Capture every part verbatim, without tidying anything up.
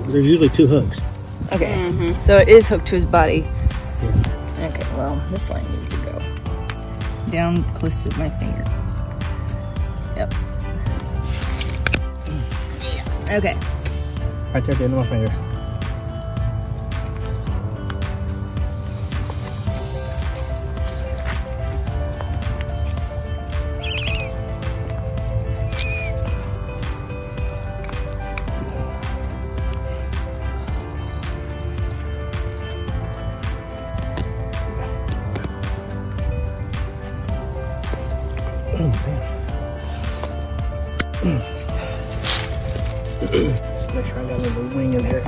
There's usually two hooks. Okay, Mm-hmm. so it is hooked to his body. Yeah. Okay, well, this line needs to go down close to my finger. Yep. Okay. Right there at the end of my finger. Make sure I got a little wing in here.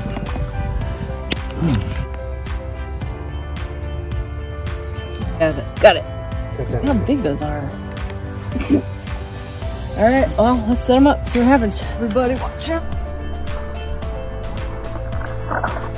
Got it. Got it. Got Look how big those are. All right, well, let's set them up, see what happens. Everybody watch out.